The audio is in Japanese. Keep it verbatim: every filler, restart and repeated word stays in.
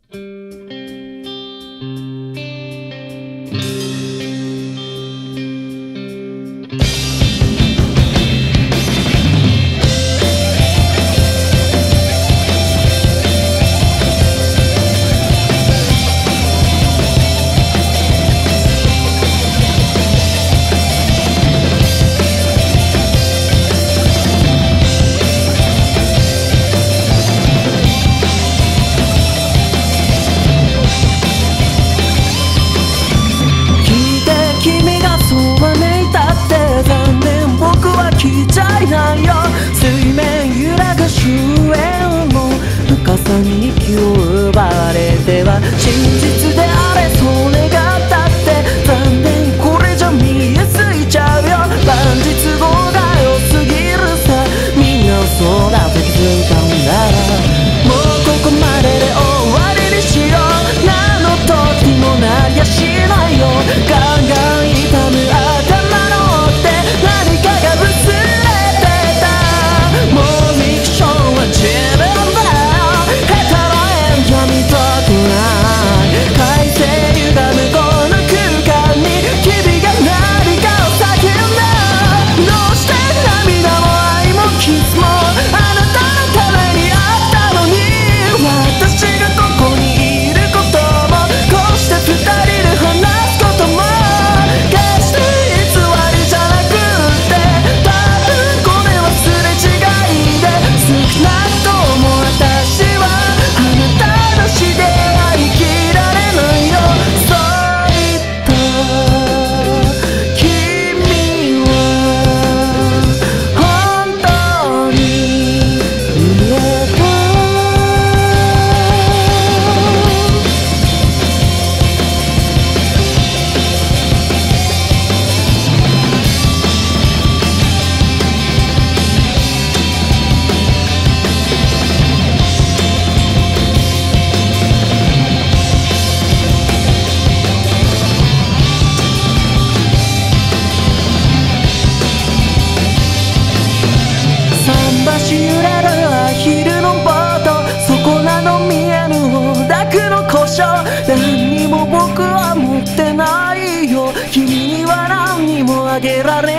に気を奪われては真実であれそれがだって残念これじゃ見えすぎちゃうよ万実語が良すぎるさみんなそうだと気づいたんだもうここまでで終わりにしよう何の時もなりやしないよガンガン痛む頭のって何かが薄れてたもうフィクションは自分何にも僕は持ってないよ君には何にもあげられ